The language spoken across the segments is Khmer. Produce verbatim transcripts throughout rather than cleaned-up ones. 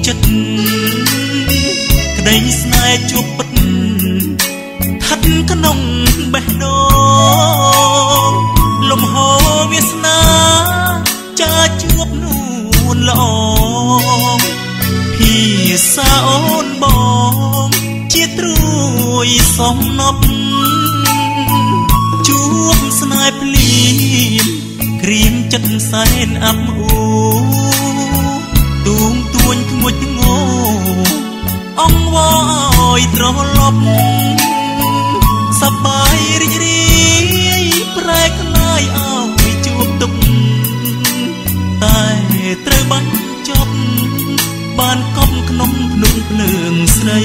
ចិត្តក្តីស្នេហ៍ជួបពិតឋិតក្នុងបេះដូងលំហវាសនាចាជួបនួនល្អភាសាអូនបងជាត្រួយសំណប់ជួបស្នេហ៍ភ្លៀមក្រៀមចិត្តសែនអាប់អួរទូងទួញធ្ងួចធ្ងោអង្វរឲ្យត្រឡប់សប្បាយរីករាយប្រែក្លាយឲ្យជួបទុកតែត្រូវបាញ់ចប់បានកប់ក្នុងភ្នំភ្លើងស្រី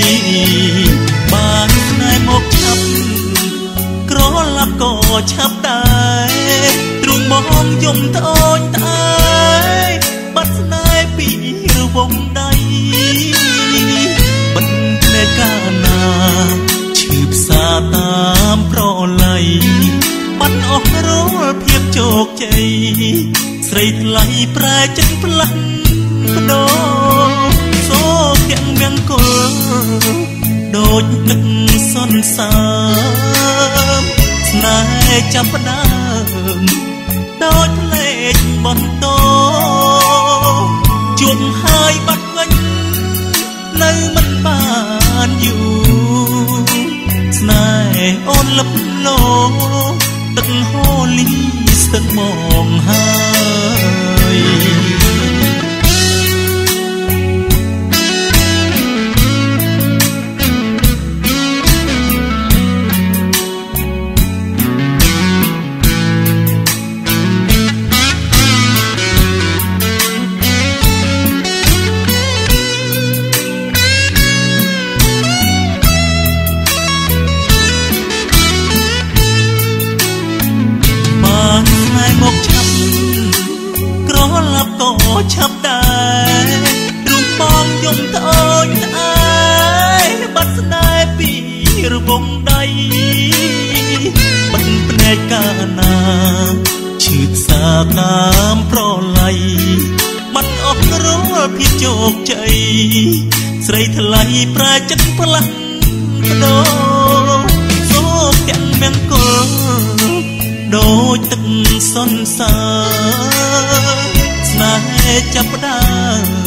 បានស្នេហ៍មកឆាប់ក្រឡាប់ក៏ឆាប់ដែរទ្រូងមកយំត្អូញត្អែបាត់ស្នេហ៍ពីរវងដៃបិទភ្នែកកាលណាឈឺផ្សាតាមប្រឡ័យបាត់អស់រាល់ភាពជោគជ័យស្រីថ្លៃប្រែចិត្តផ្លាស់ប្ដូរសូទាំងមង្គលដូចទឹកសន្សាមស្នេហ៍ចាប់ផ្ដើមដូចផ្លេចបន្តជួបហើយបាត់វិញនៅមិនបានយូរស្នេហ៍អូនលឹបលោទឹកហូរលីស្ទឹងមកហើយឆាប់ដែររូបបងយំត្អូញត្អែបាត់ស្នេហ៍ពីរវងដៃបិទភ្នែកកាលណាឈឺផ្សាតាមប្រឡ័យបាត់អស់រាល់ភាពជោគជ័យស្រីថ្លៃប្រែចិត្តផ្លាស់ប្ដូរសូមទាំងមង្គលដូចទឹកសន្សាស្នេហ៍ចាប់ផ្ដើម